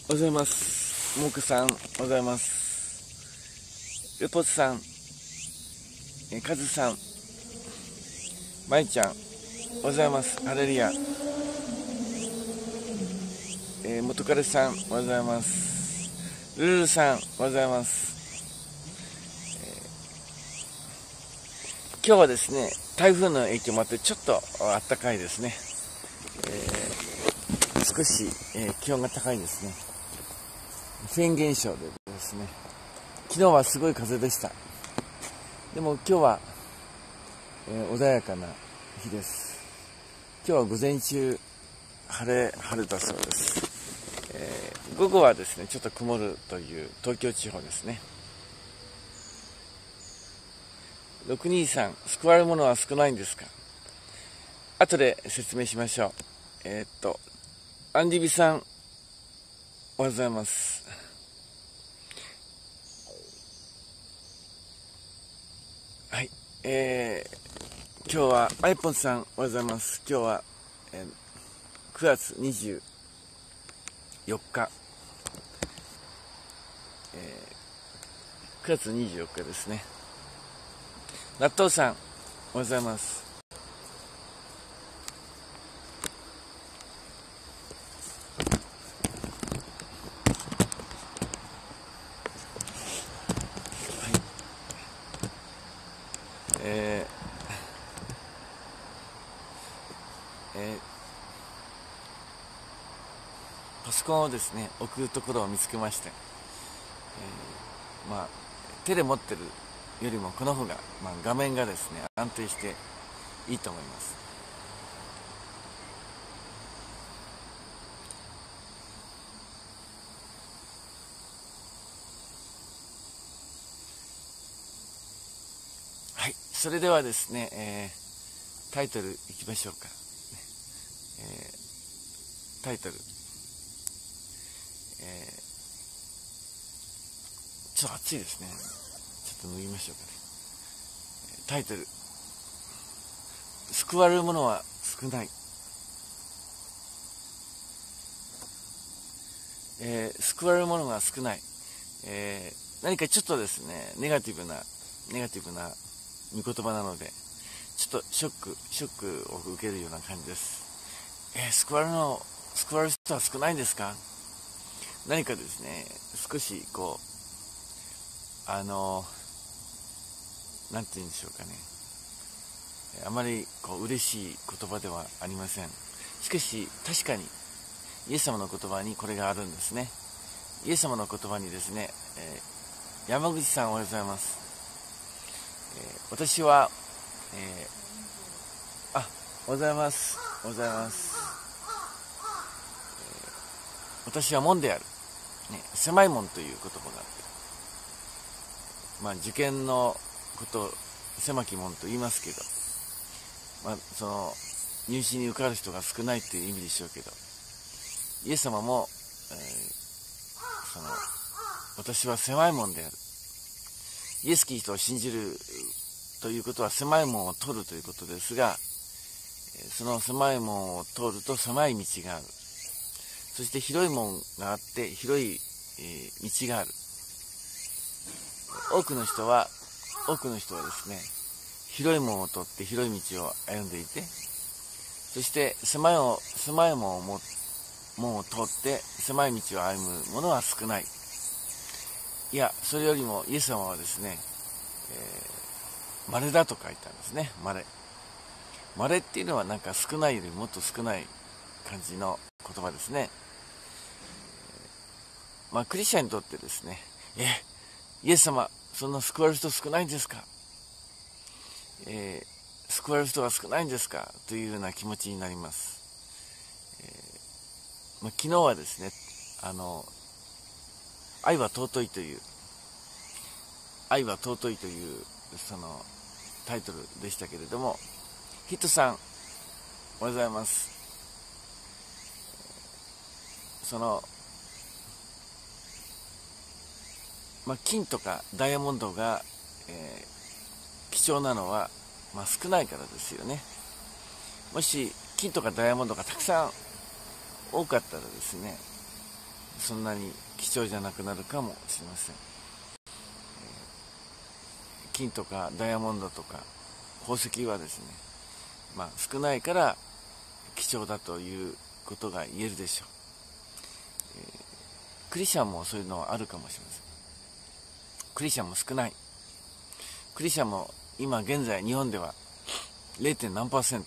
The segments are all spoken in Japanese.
おはようございます。モクさん、おはようございます。ルポツさん、カズさん、マイちゃん、おはようございます。ハレルヤ。元彼さん、おはようございます。ルルルさん、おはようございます。今日はですね、台風の影響もあってちょっと暖かいですね。少し、気温が高いですね。フェーン現象でですね、昨日はすごい風でした。でも今日は、穏やかな日です。今日は午前中晴れだそうです。午後はですねちょっと曇るという東京地方ですね。623、救われるものは少ないんですか？後で説明しましょう。アンディビさん、おはようございます。はい、今日はアイポンさん、おはようございます。今日は、9月24日、9月24日ですね。納豆さん、おはようございます。パソコンをですね置くところを見つけまして、手で持ってるよりもこの方が、画面がですね安定していいと思います。はい、それではですね、タイトルいきましょうか。タイトル、ちょっと暑いですね。ちょっと脱ぎましょうかね。タイトル、救われるものは少ない。救われるものが少ない。何かちょっとですねネガティブな見言葉なので、ちょっとショックを受けるような感じです。救われる人は少ないんですか？何かですね少しこうなんて言うんでしょうかね、あまりこう嬉しい言葉ではありません。しかし確かにイエス様の言葉にこれがあるんですね。イエス様の言葉にですね、山口さん、おはようございます。私は、おはようございます。おはようございます。私は門である、狭い門という言葉があって、受験のことを狭き門と言いますけど、その入試に受かる人が少ないという意味でしょうけど、イエス様も、私は狭い門である、イエス・キリストを信じるということは狭い門を通るということですが、その狭い門を通ると狭い道がある。そして広い門があって広い、道がある。多くの人はですね広い門を通って広い道を歩んでいて、そして狭い門を通って狭い道を歩む者は少ない。いや、それよりもイエス様はですね、稀だと書いたんですね。稀っていうのはなんか少ないよりもっと少ない感じの言葉ですね。クリスチャンにとってですね、イエス様、そんな救われる人少ないんですか、救われる人が少ないんですかというような気持ちになります。昨日はですね、愛は尊いというそのタイトルでしたけれども、ヒットさん、おはようございます。金とかダイヤモンドが、貴重なのは、少ないからですよね。もし金とかダイヤモンドがたくさん多かったらですね、 そんなに貴重じゃなくなるかもしれません。金とかダイヤモンドとか宝石はですね、少ないから貴重だということが言えるでしょう。クリスチャンもそういうのはあるかもしれません。クリスチャンも少ない。クリスチャンも今現在日本では 0. 何%、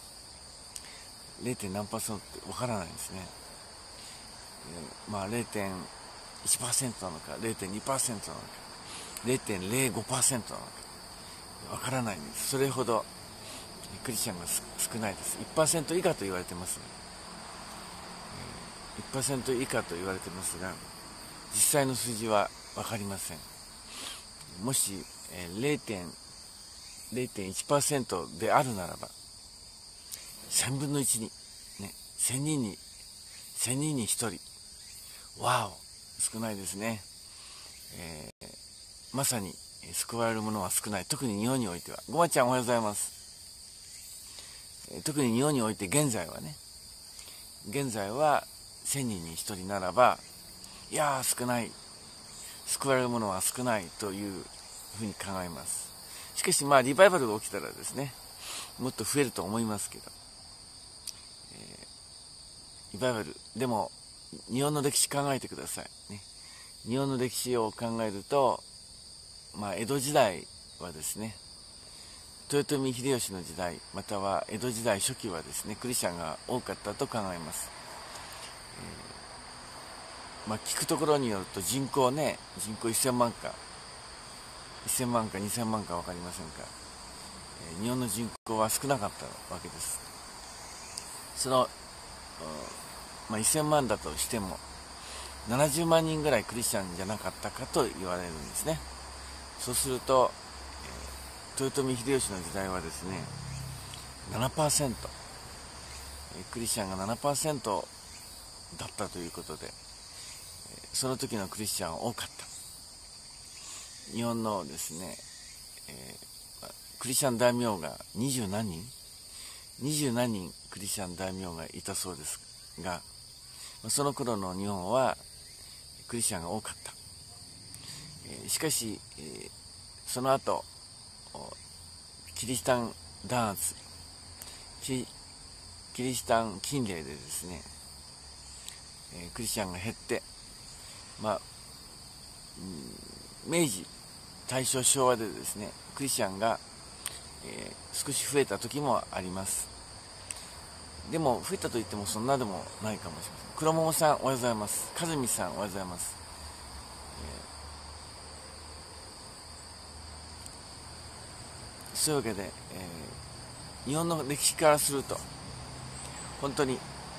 0. 何%ってわからないんですね。0.1% なのか 0.2% なのか 0.05% なのかわからないんです。それほどクリスチャンが少ないです。 1% 以下と言われてます、1% 以下と言われてますが、実際の数字は分かりません。もし 0.1% であるならば1000分の1に、1000人に1人、わお、少ないですね。まさに救われるものは少ない。特に日本においては。ごまちゃんおはようございます。特に日本において現在は1000人に1人ならば、いやー少ない、救われるものは少ないというふうに考えます。しかしリバイバルが起きたらですね、もっと増えると思いますけど、リバイバルでも日本の歴史考えてくださいね。日本の歴史を考えると、江戸時代はですね、豊臣秀吉の時代、または江戸時代初期はですね、クリスチャンが多かったと考えます。聞くところによると人口1000万か2000万か分かりませんが、日本の人口は少なかったわけです。その、1000万だとしても70万人ぐらいクリスチャンじゃなかったかと言われるんですね。そうすると、豊臣秀吉の時代はですね 7%、クリスチャンが 7% だったということで、その時のクリスチャンは多かった。日本のですね、クリスチャン大名が20何人クリスチャン大名がいたそうですが、その頃の日本はクリスチャンが多かった。しかし、その後キリシタン弾圧、キリシタン禁令でですね、クリスチャンが減って、明治、大正、昭和でですね、クリスチャンが、少し増えた時もあります。でも増えたといってもそんなでもないかもしれません。黒桃さんおはようございます。かずみさんおはようございます。そういうわけで、日本の歴史からすると本当に、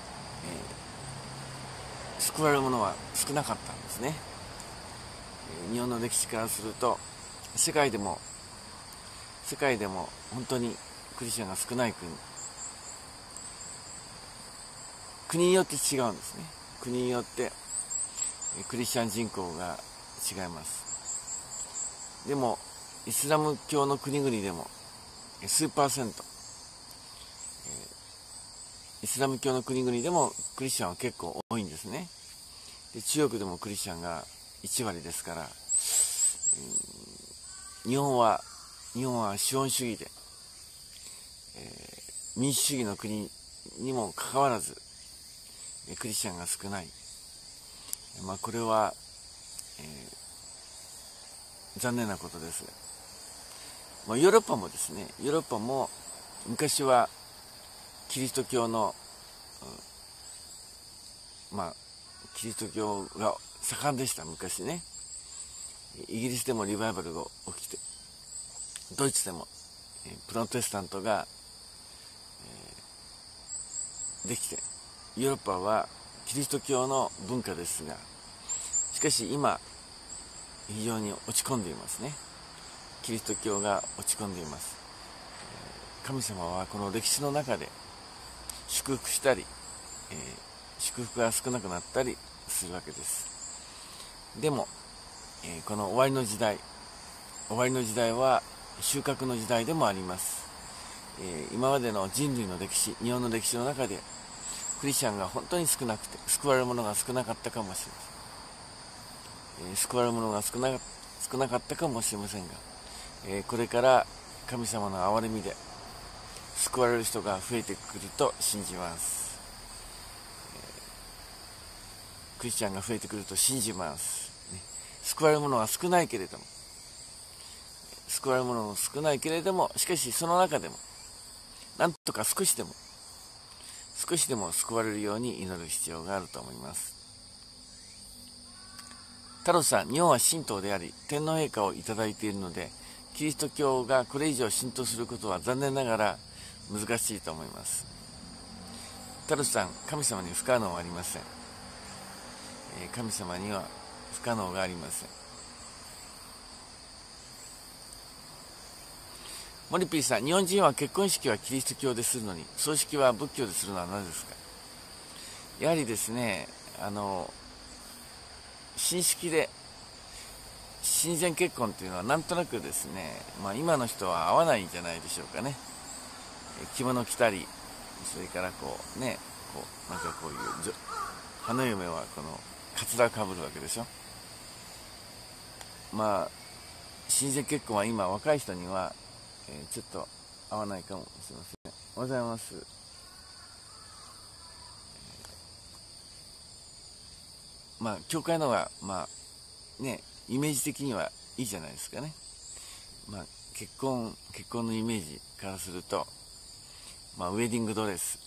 救われるものは少なかったんですね。日本の歴史からすると世界でも本当にクリスチャンが少ない国によって違うんですね。国によってクリスチャン人口が違います。でもイスラム教の国々でも数%、イスラム教の国々でもクリスチャンは結構多いんですね。で中国でもクリスチャンが1割ですから、日本は資本主義で、民主主義の国にもかかわらずクリスチャンが少ない。これは、残念なことです。ヨーロッパもですね、昔はキリスト教の、キリスト教が盛んでした。昔ね、イギリスでもリバイバルが起きて、ドイツでも、プロテスタントが、できて、ヨーロッパはキリスト教の文化ですが、しかし今非常に落ち込んでいますね。キリスト教が落ち込んでいます。神様はこの歴史の中で祝福したり、祝福が少なくなったりするわけです。でも、この終わりの時代は収穫の時代でもあります。今までの人類の歴史、日本の歴史の中でクリスチャンが本当に少なくて、救われる者が少なかったかもしれません。救われる者が少なかったかもしれませんが、これから神様の憐れみで救われる人が増えてくると信じます。クリスチャンが増えてくると信じます。救われる者は少ないけれども、しかしその中でも、なんとか少しでも救われるように祈る必要があると思います。太郎さん、日本は神道であり、天皇陛下をいただいているので、キリスト教がこれ以上浸透することは残念ながら難しいと思います。太郎さん、神様に不可能はありません。神様には不可能がありません。モリピーさん、日本人は結婚式はキリスト教でするのに、葬式は仏教でするのはなぜですか？やはりですね、神式で親善結婚というのはなんとなくですね、今の人は合わないんじゃないでしょうかね。着物着たり、それからこういう花嫁はこのカツラかぶるわけでしょ。親善結婚は今若い人には、ちょっと合わないかもしれません。おはようございます。教会のがイメージ的にはいいじゃないですかね。結婚のイメージからすると、ウェディングドレス、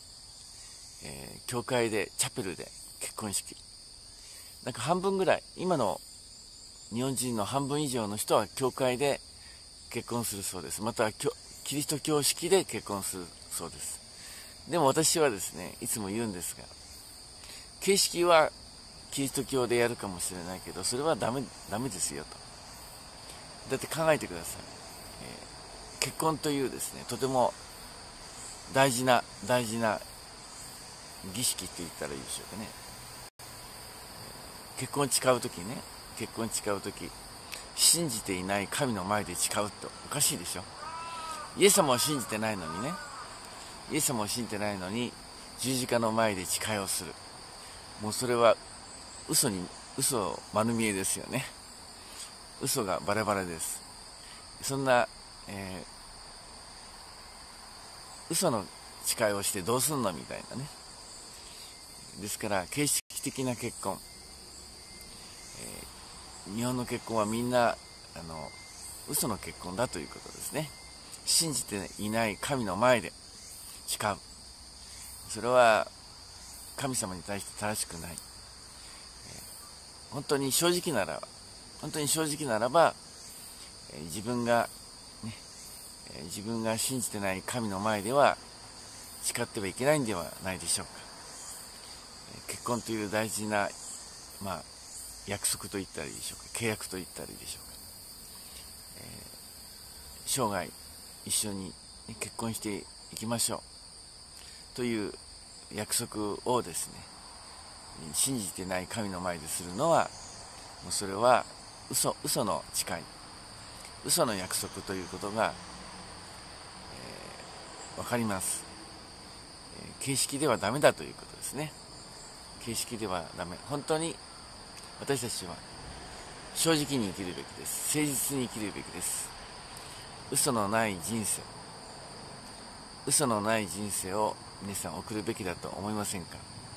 教会でチャペルで結婚式、なんか半分ぐらい、今の日本人の半分以上の人は教会で結婚するそうです。またはキリスト教式で結婚するそうです。でも私はですね、いつも言うんですが、形式はキリスト教でやるかもしれないけど、それはダメですよと。だって考えてください。結婚というですね、とても大事な儀式って言ったらいいでしょうかね。結婚誓うとき、信じていない神の前で誓うっておかしいでしょ。イエス様を信じてないのに十字架の前で誓いをする。もうそれは嘘丸見えですよね。嘘がバレバレです。そんな、嘘の誓いをしてどうすんのみたいなね。ですから形式的な結婚、日本の結婚はみんな嘘の結婚だということですね。信じていない神の前で誓う。それは神様に対して正しくない。本当に正直ならば、自分が信じてない神の前では誓ってはいけないんではないでしょうか。結婚という大事な、約束と言ったらいいでしょうか、契約と言ったらいいでしょうか。生涯一緒に結婚していきましょうという約束をですね、信じてない神の前でするのは、もうそれは嘘の誓い、嘘の約束ということが、分かります。形式ではダメだということですね。形式ではダメ。本当に私たちは正直に生きるべきです。誠実に生きるべきです。嘘のない人生を皆さん送るべきだと思いませんか？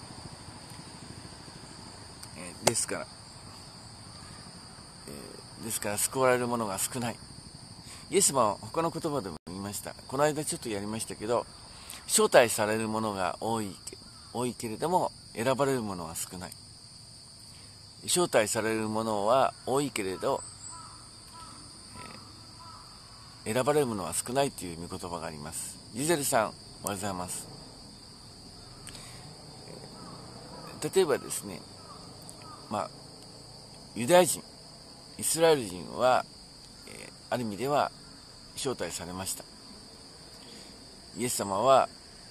ですから救われる者が少ない。イエスも他の言葉でも言いました。この間ちょっとやりましたけど、招待される者が多いけれども選ばれる者は少ない。招待される者は多いけれど、選ばれる者は少ないという御言葉があります。ジゼルさん、おはようございます。例えばですね、ユダヤ人、イスラエル人は、ある意味では招待されました。イエス様は、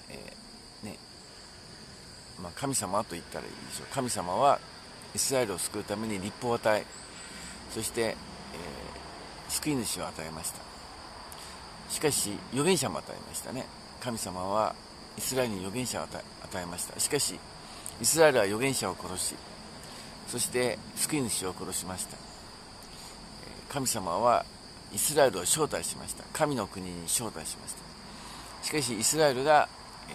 神様と言ったらいいでしょう。神様はイスラエルを救うために律法を与え、そして、救い主を与えました。しかし預言者も与えましたね。神様はイスラエルに預言者を与えました。しかしイスラエルは預言者を殺し、そして救い主を殺しました。神様はイスラエルを招待しました。神の国に招待しました。しかしイスラエルが、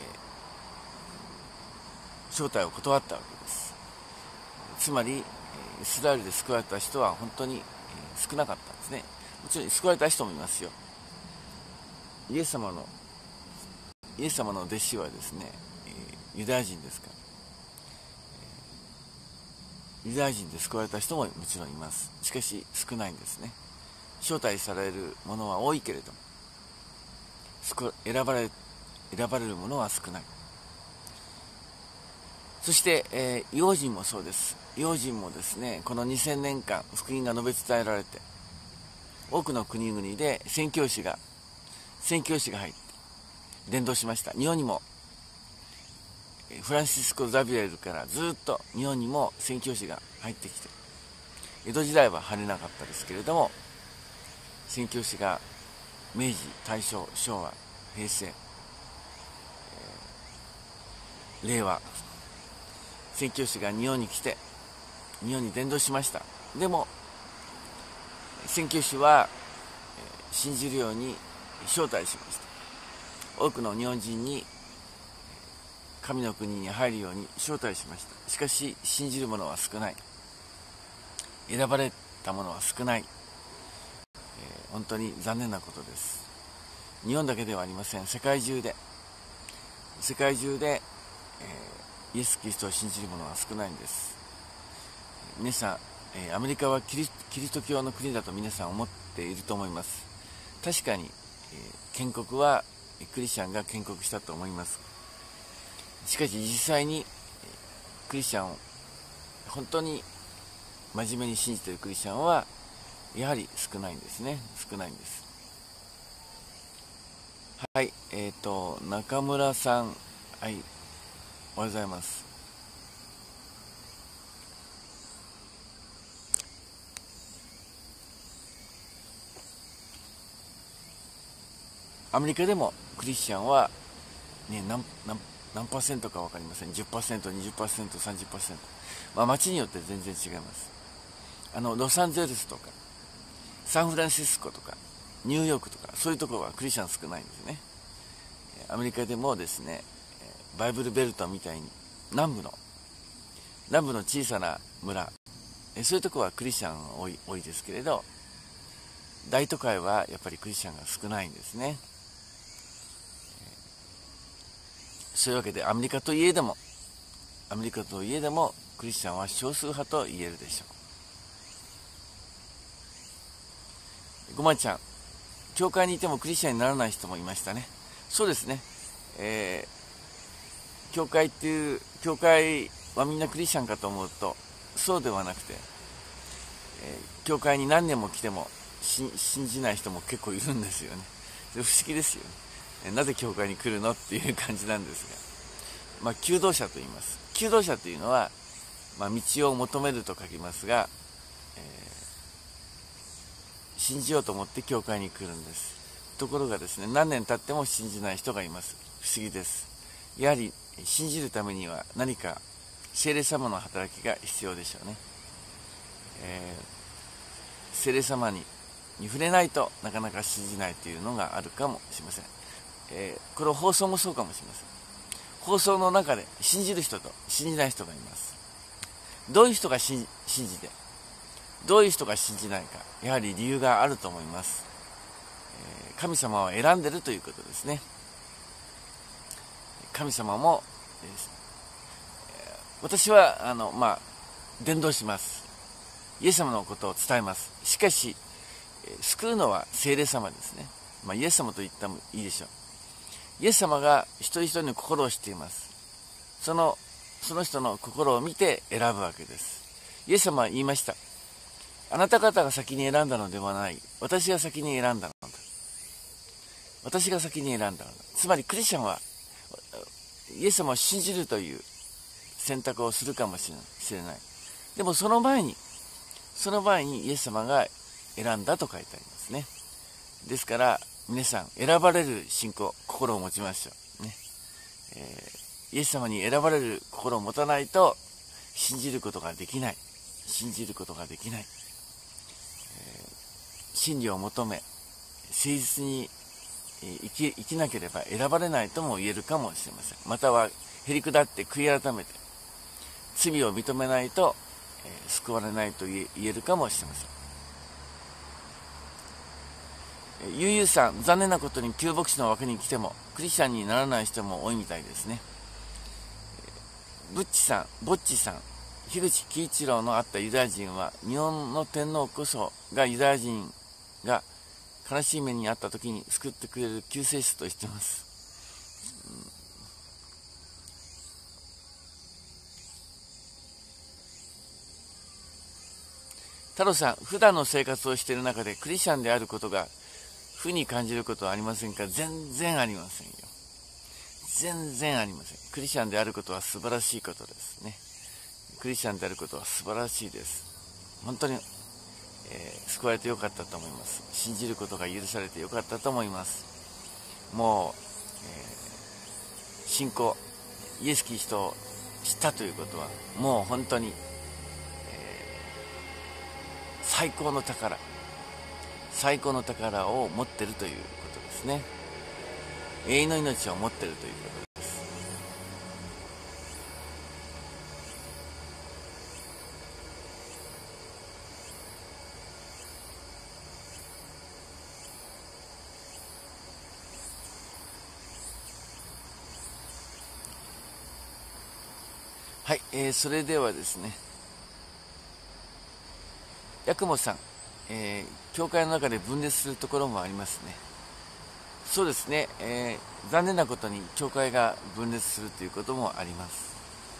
招待を断ったわけです。つまりイスラエルで救われた人は本当に少なかったんですね。もちろん救われた人もいますよ。イエス様の弟子はですね、ユダヤ人ですから、ユダヤ人で救われた人ももちろんいます。しかし少ないんですね。招待されるものは多いけれども、選ばれるものは少ない。そして、幼人もそうです。幼人もですね、この2000年間福音が述べ伝えられて、多くの国々で宣教師が入って伝道しました。日本にもフランシスコ・ザビエルからずっと日本にも宣教師が入ってきて、江戸時代は晴れなかったですけれども、宣教師が明治、大正、昭和、平成、令和、宣教師が日本に来て日本に伝道しました。でも宣教師は信じるように招待しました。多くの日本人に神の国に入るように招待しました。しかし信じる者は少ない、選ばれた者は少ない。本当に残念なことです。日本だけではありません。世界中で、イエス・キリストを信じる者は少ないんです。皆さん、アメリカはキリスト教の国だと皆さん思っていると思います。確かに、建国はクリスチャンが建国したと思います。しかし実際にクリスチャンを本当に真面目に信じているクリスチャンはやはり少ないんですね。少ないんです。はい、中村さん、はい、おはようございます。アメリカでもクリスチャンは、ね、何パーセントか分かりません。 10%、20%、30%、町によって全然違います。ロサンゼルスとかサンフランシスコとかニューヨークとか、そういうところはクリスチャン少ないんですね。アメリカでもですね、バイブルベルトみたいに南部の小さな村、そういうところはクリスチャン多いですけれど、大都会はやっぱりクリスチャンが少ないんですね。そういうわけでアメリカといえどもクリスチャンは少数派と言えるでしょう。ごまちゃん、教会にいてもクリスチャンにならない人もいましたね。そうですね、教会はみんなクリスチャンかと思うとそうではなくて、教会に何年も来ても信じない人も結構いるんですよね。不思議ですよね。なぜ教会に来るのっていう感じなんですが、求道者と言います。求道者というのは、道を求めると書きますが、信じようと思って教会に来るんです。ところがですね、何年経っても信じない人がいます。不思議です。やはり信じるためには何か聖霊様の働きが必要でしょうね。聖霊様に触れないとなかなか信じないというのがあるかもしれません。これ放送もそうかもしれません。放送の中で信じる人と信じない人がいます。どういう人が信じて、どういう人が信じないか、やはり理由があると思います。神様を選んでいるということですね。神様も、私は伝道します。イエス様のことを伝えます。しかし救うのは聖霊様ですね。イエス様と言ってもいいでしょう。イエス様が一人一人の心を知っています。その人の心を見て選ぶわけです。イエス様は言いました。あなた方が先に選んだのではない。私が先に選んだのだ。私が先に選んだのだ。つまりクリスチャンはイエス様を信じるという選択をするかもしれない。でもその前にイエス様が選んだと書いてありますね。ですから皆さん、選ばれる信仰、心を持ちましょうね。 イエス様に選ばれる心を持たないと信じることができない。信じることができない。真理を求め、誠実に生きなければ選ばれないとも言えるかもしれません。または、へりくだって悔い改めて、罪を認めないと、救われないと言えるかもしれません。ゆうゆうさん、残念なことに旧牧師の枠に来てもクリスチャンにならない人も多いみたいですね。ぼっちさん、樋口喜一郎のあったユダヤ人は、日本の天皇こそがユダヤ人が悲しい目にあった時に救ってくれる救世主と言っています。太郎さん、普段の生活をしている中でクリスチャンであることが負に感じることはありませんか？全然ありませんよ。全然ありません。クリスチャンであることは素晴らしいことですね。クリスチャンであることは素晴らしいです。本当に、救われてよかったと思います。信じることが許されてよかったと思います。もう、信仰、イエス・キリストを知ったということは、もう本当に、最高の宝を持っているということですね。永遠の命を持っているということです。はい、それではですね、八雲さん、教会の中で分裂するところもありますね。そうですね、残念なことに教会が分裂するということもあります。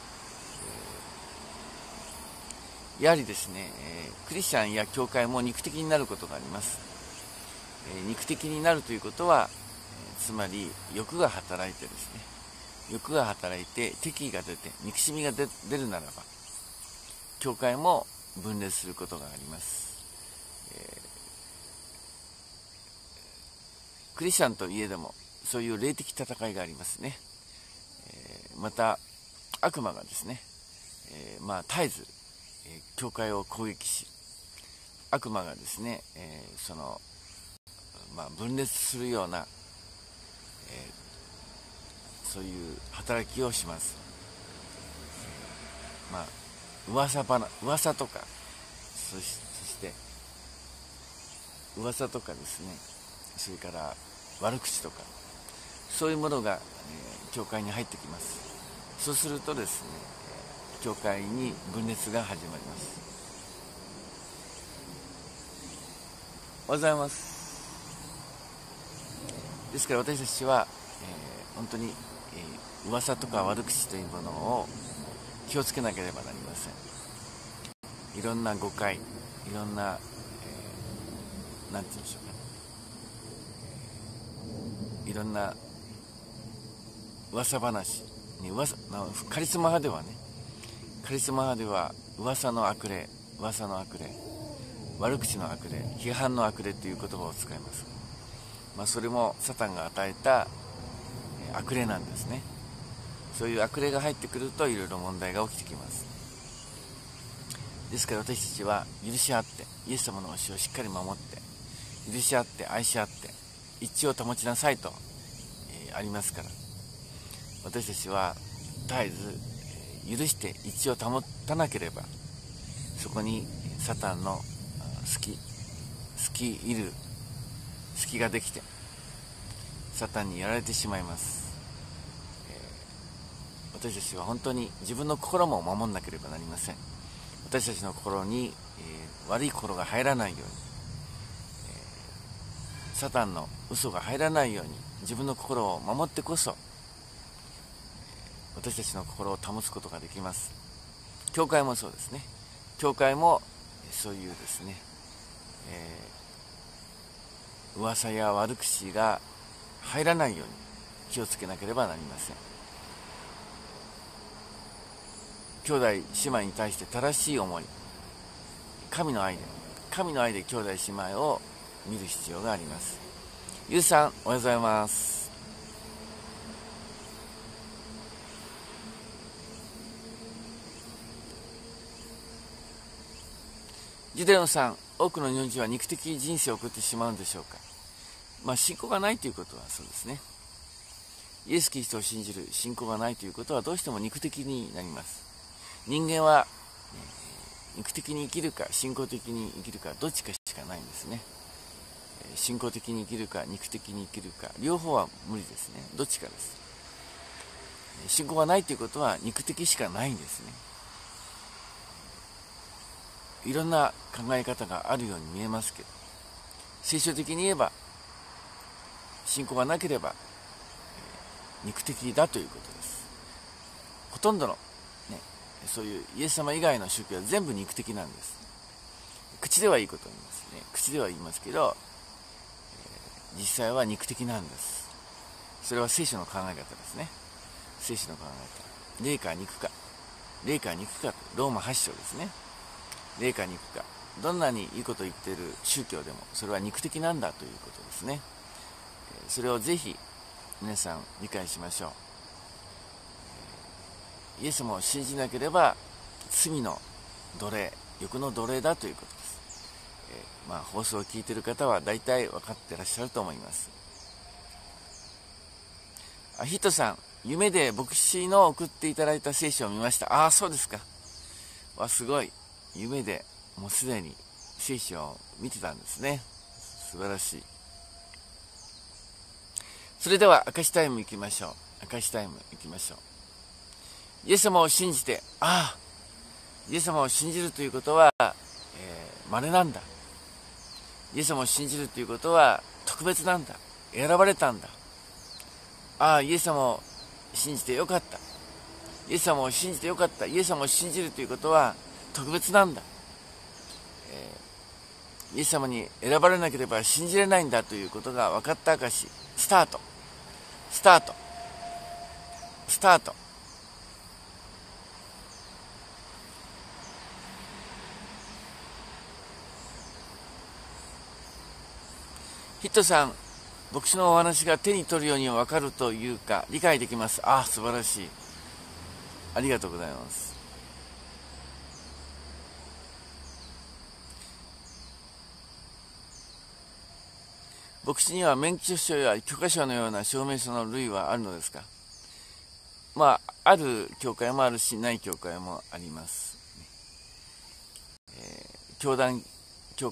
やはりですね、クリスチャンや教会も肉的になることがあります。肉的になるということは、つまり欲が働いてですね、欲が働いて敵意が出て憎しみが出るならば、教会も分裂することがあります。クリスチャンといえどもそういう霊的戦いがありますね。また悪魔がですね、絶えず、教会を攻撃し、悪魔がですね、分裂するような、そういう働きをします。噂とか、そして噂とかですね、それから悪口とか、そういうものが、教会に入ってきます。そうするとですね、教会に分裂が始まります。おはようございます。ですから私たちは、本当に、噂とか悪口というものを気をつけなければなりません。いろんな誤解、いろんな、なんて言うんでしょうか、いろんな噂話にカリスマ派では噂の悪霊、悪口の悪霊、批判の悪霊という言葉を使います。それもサタンが与えた悪霊なんですね。そういう悪霊が入ってくるといろいろ問題が起きてきます。ですから私たちは許し合って、イエス様の教えをしっかり守って、許し合って愛し合って一致を保ちなさいと、ありますから、私たちは絶えず、許して一致を保たなければ、そこにサタンの隙ができてサタンにやられてしまいます。私たちは本当に自分の心も守んなければなりません。私たちの心に、悪い心が入らないように、サタンの嘘が入らないように自分の心を守ってこそ、私たちの心を保つことができます。教会もそうですね。教会もそういうですね、噂や悪口が入らないように気をつけなければなりません。兄弟姉妹に対して正しい思い、神の愛で兄弟姉妹を見る必要があります。ゆうさん、おはようございます。 ジュデオンさん、多くの日本人は肉的人生を送ってしまうんでしょうか。信仰がないということはそうですね。イエス・キリストを信じる信仰がないということはどうしても肉的になります。人間は、肉的に生きるか信仰的に生きるかどっちかしかないんですね。信仰的に生きるか肉的に生きるか両方は無理ですね。どっちかです。信仰がないということは肉的しかないんですね。いろんな考え方があるように見えますけど、聖書的に言えば信仰がなければ肉的だということです。ほとんどの、そういうイエス様以外の宗教は全部肉的なんです。口ではいいことを言いますね。口では言いますけど、実際は肉的なんです。それは聖書の考え方ですね。聖書の考え方。霊か肉か。霊か肉か。ローマ8章ですね。霊か肉か。どんなにいいことを言っている宗教でもそれは肉的なんだということですね。それをぜひ皆さん理解しましょう。イエス様を信じなければ罪の奴隷、欲の奴隷だということです。放送を聞いている方は大体分かってらっしゃると思います。ヒットさん、夢で牧師の送っていただいた聖書を見ました。そうですか。すごい。夢でもうすでに聖書を見てたんですね。素晴らしい。それでは証しタイム行きましょう。証しタイム行きましょう。イエス様を信じて、イエス様を信じるということは、稀なんだ。イエス様を信じるということは特別なんだ。選ばれたんだ。イエス様を信じてよかった。イエス様を信じてよかった。イエス様を信じるということは特別なんだ。イエス様に選ばれなければ信じれないんだということが分かった証し。スタート。スタート。スタート。ヒットさん、牧師のお話が手に取るように分かるというか理解できます。素晴らしい。ありがとうございます。牧師には免許証や許可証のような証明書の類はあるのですか。ある教会もあるしない教会もあります。教団教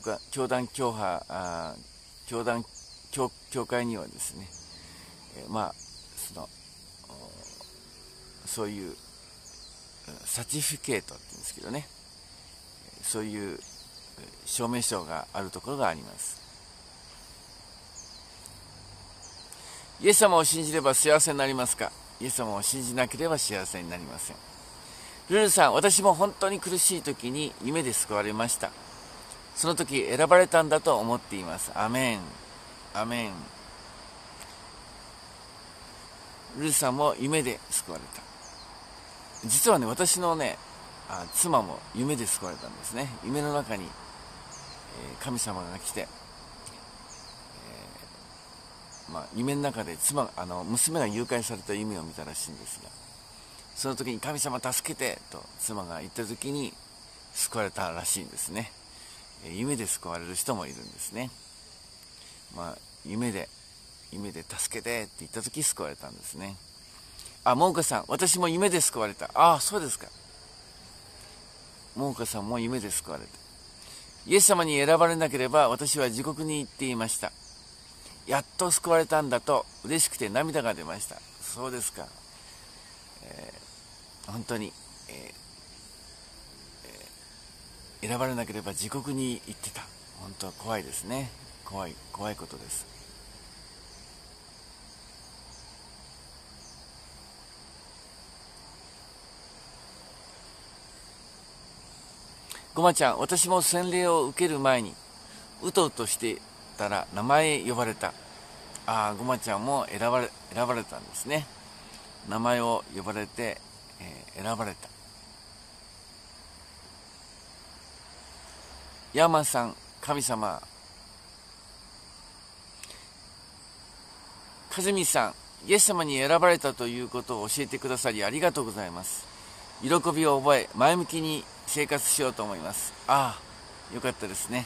会にはですね、そういうサティフィケートって言うんですけどね、そういう証明書があるところがあります。イエス様を信じれば幸せになりますか。イエス様を信じなければ幸せになりません。ルルさん、私も本当に苦しい時に夢で救われました。その時選ばれたんだと思っています。アメン。アメン。ルルさんも夢で救われた。実はね、私のね、妻も夢で救われたんですね。夢の中に、神様が来て、夢の中で娘が誘拐された夢を見たらしいんですが、その時に神様助けてと妻が言った時に救われたらしいんですね。夢で救われる人もいるんですね。夢で助けてって言った時救われたんですね。モンカさん、私も夢で救われた。そうですか。モンカさんも夢で救われた。イエス様に選ばれなければ私は地獄に行っていました。やっと救われたんだと嬉しくて涙が出ました。そうですか。本当に、選ばれなければ地獄に行ってた。本当は怖いですね。怖いことです。ごまちゃん、私も洗礼を受ける前にうとうとしてたら名前呼ばれた。ごまちゃんも選ばれたんですね。名前を呼ばれて、選ばれた。ヤーマンさん、神様。カズミさん、イエス様に選ばれたということを教えてくださりありがとうございます。喜びを覚え前向きに生活しようと思います。 よかったですね。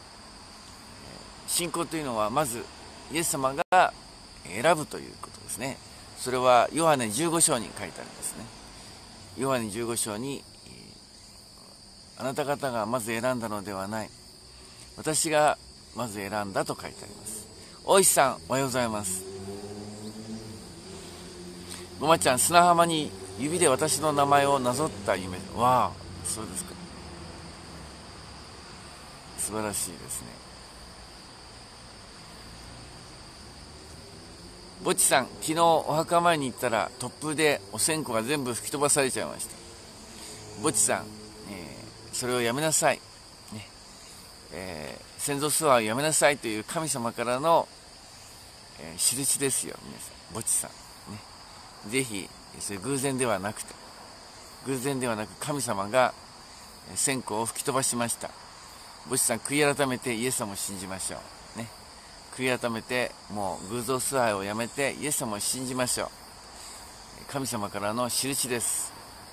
信仰というのはまずイエス様が選ぶということですね。それはヨハネ15章に書いてあるんですね。ヨハネ15章に、あなた方がまず選んだのではない、私がまず選んだと書いてあります。大石さん、おはようございます。ごまちゃん、砂浜に指で私の名前をなぞった夢。わあ、そうですか。素晴らしいですね。ぼっちさん、昨日お墓参りに行ったら突風でお線香が全部吹き飛ばされちゃいました。ぼっちさん、それをやめなさい、ね、先祖崇拝をやめなさいという神様からの、印ですよ。皆さん、ぼっちさん、ね、ぜひそれ偶然ではなくて、神様が線香を吹き飛ばしました。ぼっちさん、悔い改めてイエス様を信じましょうね。悔い改めて、もう偶像崇拝をやめてイエス様を信じましょう。神様からの印です。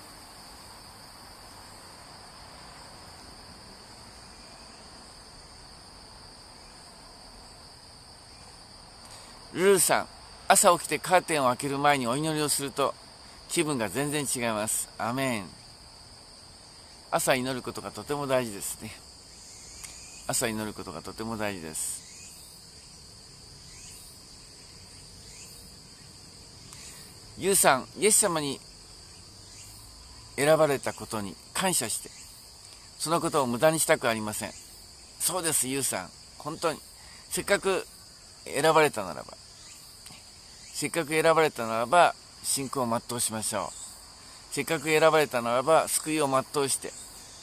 ルルさん、朝起きてカーテンを開ける前にお祈りをすると気分が全然違います。アメン。朝祈ることがとても大事ですね。朝祈ることがとても大事です。ユウさん、イエス様に選ばれたことに感謝して、そのことを無駄にしたくありません。そうです、ユウさん、本当にせっかく選ばれたならば、信仰を全うしましょう。せっかく選ばれたならば救いを全うして、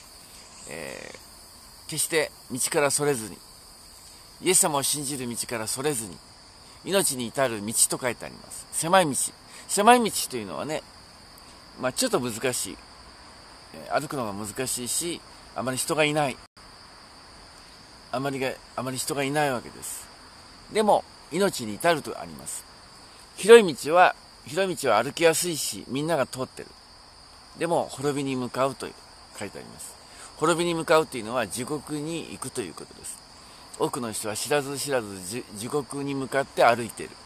決して道からそれずに、イエス様を信じる道からそれずに、命に至る道と書いてあります。狭い道というのはね、ちょっと難しい、歩くのが難しいし、あまり人がいない、あまり人がいないわけです。でも命に至るとあります。広い道は歩きやすいし、みんなが通ってる。でも滅びに向かうと書いてあります。滅びに向かうというのは地獄に行くということです。多くの人は知らず知らず地獄に向かって歩いている。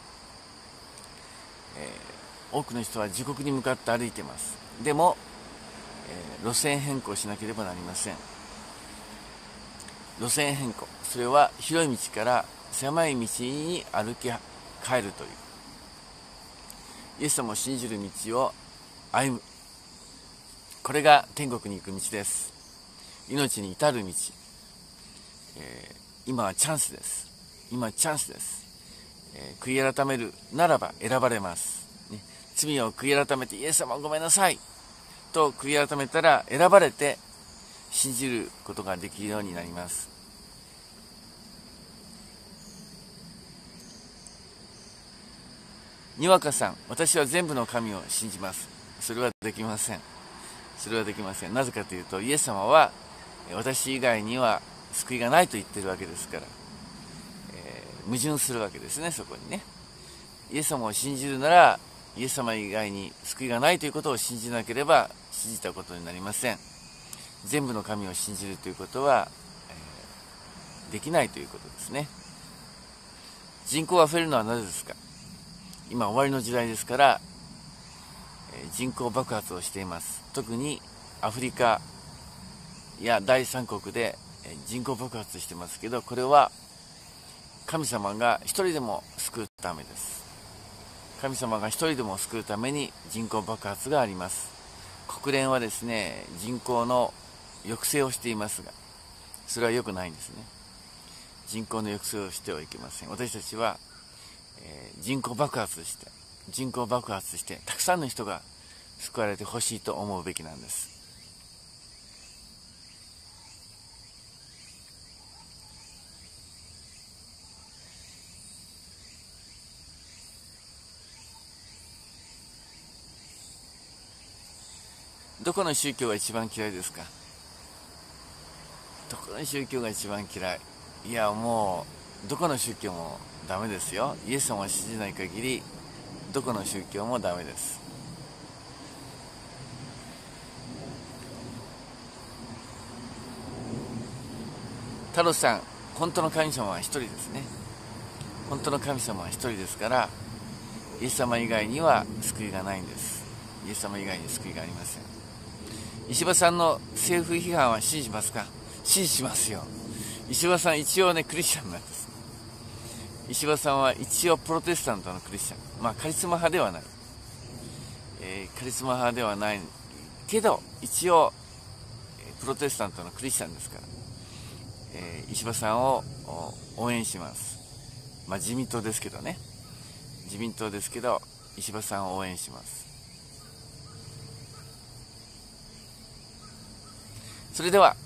多くの人は地獄に向かって歩いています。でも、路線変更しなければなりません。路線変更、それは広い道から狭い道に歩き帰るという、イエス様を信じる道を歩む、これが天国に行く道です。命に至る道、今はチャンスです。悔い改めるならば選ばれます、ね、罪を悔い改めて、イエス様ごめんなさいと悔い改めたら選ばれて信じることができるようになります。にわかさん、私は全部の神を信じます。それはできません。なぜかというと、イエス様は私以外には救いがないと言っているわけですから、矛盾するわけですね。そこにね、イエス様を信じるならイエス様以外に救いがないということを信じなければ信じたことになりません。全部の神を信じるということは、できないということですね。人口が増えるのはなぜですか。今終わりの時代ですから、人口爆発をしています。特にアフリカや第三国で人口爆発してますけど、これは神様が一人でも救うためです。神様が一人でも救うために人口爆発があります。国連はですね、人口の抑制をしていますが、それは良くないんですね。人口の抑制をしてはいけません。私たちは、人口爆発してたくさんの人が救われてほしいと思うべきなんです。どこの宗教が一番嫌いですか。どこの宗教が一番嫌い。いや、もうどこの宗教もダメですよ。イエス様を信じない限りどこの宗教もダメです。 太郎さん、本当の神様は一人ですね。本当の神様は一人ですから、イエス様以外には救いがないんです。イエス様以外に救いがありません。石破さんの政府批判は支持しますか？支持しますよ。石破さん一応ね、クリスチャンなんです。石破さんは一応プロテスタントのクリスチャン。まあカリスマ派ではない。カリスマ派ではないけど、一応プロテスタントのクリスチャンですから、石破さんを応援します。まあ自民党ですけどね。自民党ですけど、石破さんを応援します。それでは、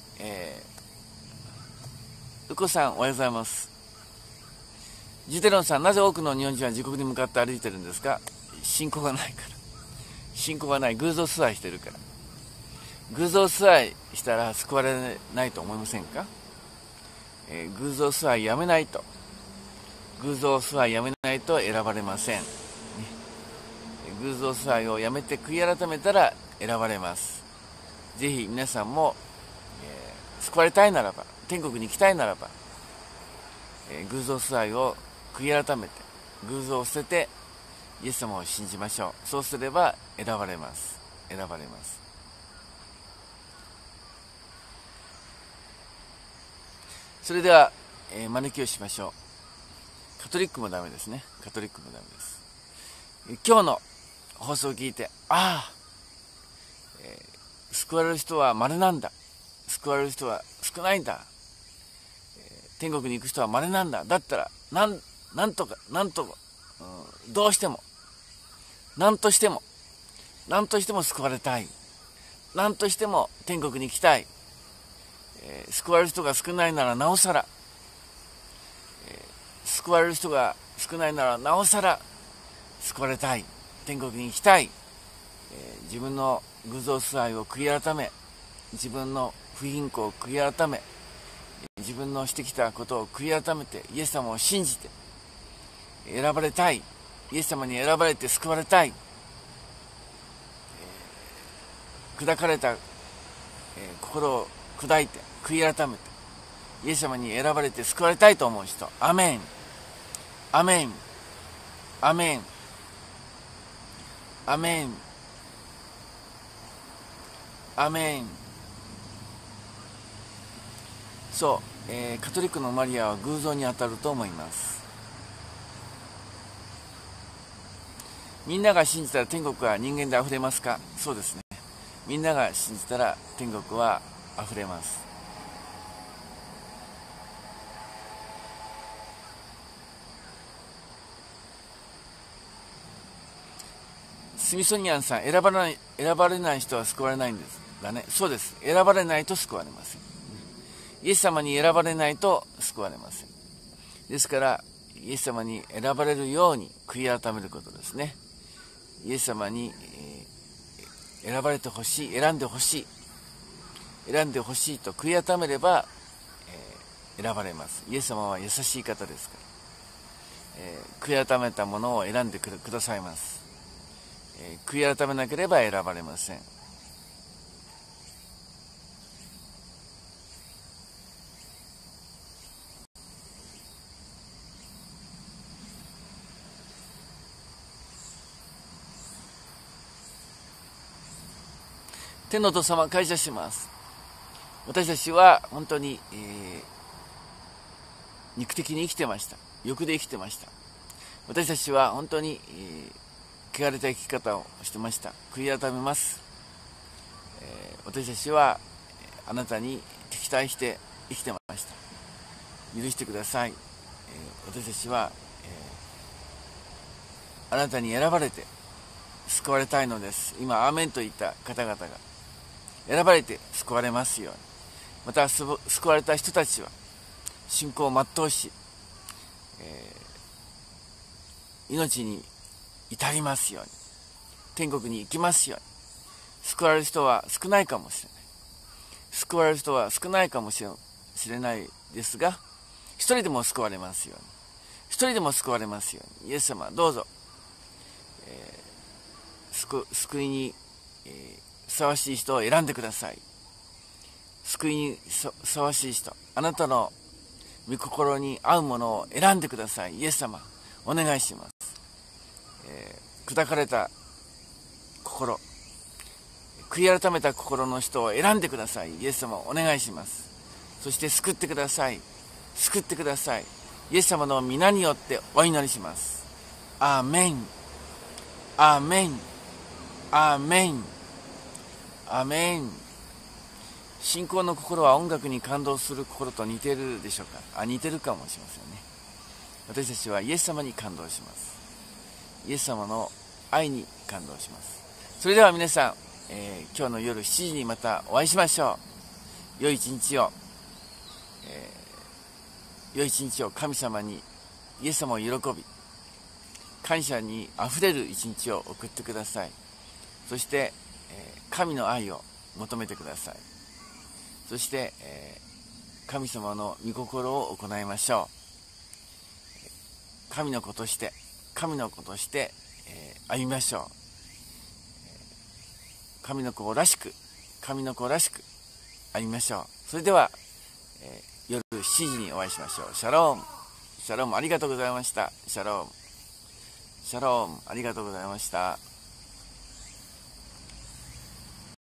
うこさんおはようございます。ジュテロンさん、なぜ多くの日本人は自国に向かって歩いてるんですか？信仰がないから。信仰がない。偶像崇拝してるから。偶像崇拝したら救われないと思いませんか？偶像崇拝やめないと。偶像崇拝やめないと選ばれません。偶像崇拝をやめて悔い改めたら選ばれます。ぜひ皆さんも、救われたいならば、天国に行きたいならば、偶像崇拝を悔い改めて、偶像を捨てて、イエス様を信じましょう。そうすれば選ばれます。選ばれます。それでは、招きをしましょう。カトリックもダメですね。カトリックもダメです。今日の放送を聞いて、救われる人は稀なんだ。救われる人は少ないんだ。天国に行く人は稀なんだ。だったら、なんとか、どうしても、なんとしても救われたい。なんとしても天国に行きたい。救われる人が少ないならなおさら、救われる人が少ないならなおさら救われたい。天国に行きたい。自分の偶像崇拝を悔い改め、自分の不貧困を悔い改め、自分のしてきたことを悔い改めてイエス様を信じて選ばれたい。イエス様に選ばれて救われたい。砕かれた、心を砕いて悔い改めてイエス様に選ばれて救われたいと思う人、アメン、アメン、アメン、アメン、アメン。そう、カトリックのマリアは偶像に当たると思います。みんなが信じたら天国は人間で溢れますか？そうですね。みんなが信じたら天国は溢れます。スミソニアンさん、選ばれない人は救われないんですだね。そうです。選ばれないと救われません。イエス様に選ばれないと救われません。ですからイエス様に選ばれるように悔い改めることですね。イエス様に、選ばれてほしい、選んでほしいと悔い改めれば、選ばれます。イエス様は優しい方ですから、悔い改めたものを選んでくださいます。悔い改めなければ選ばれません。天のお父様、感謝します。私たちは本当に、肉的に生きてました。欲で生きてました。私たちは本当に、汚れた生き方をしてました。悔い改めます。私たちはあなたに敵対して生きてました。許してください。私たちは、あなたに選ばれて救われたいのです。今アーメンと言った方々が選ばれて救われますように。また救われた人たちは信仰を全うし、命に至りますように、天国に行きますように。救われる人は少ないかもしれない。救われる人は少ないかもしれないですが、一人でも救われますように。一人でも救われますように。イエス様、どうぞ、救いに、ふさわしい人を選んでください。 救いにふさわしい人、あなたの御心に合うものを選んでください。イエス様、お願いします。砕かれた心、悔い改めた心の人を選んでください。イエス様、お願いします。そして救ってください。救ってください。イエス様の皆によってお祈りします。アーメン、アーメン、アーメン、アーメン。信仰の心は音楽に感動する心と似ているでしょうか。似てるかもしれませんね。私たちはイエス様に感動します。イエス様の愛に感動します。それでは皆さん、今日の夜7時にまたお会いしましょう。良い一日を、良い一日を神様に、イエス様を喜び、感謝にあふれる一日を送ってください。そして、神の愛を求めてください。そして、神様の御心を行いましょう。神の子として、歩みましょう。神の子らしく歩みましょう。それでは、夜7時にお会いしましょう。シャローム、シャローム、ありがとうございました。シャローム、シャローム、ありがとうございました。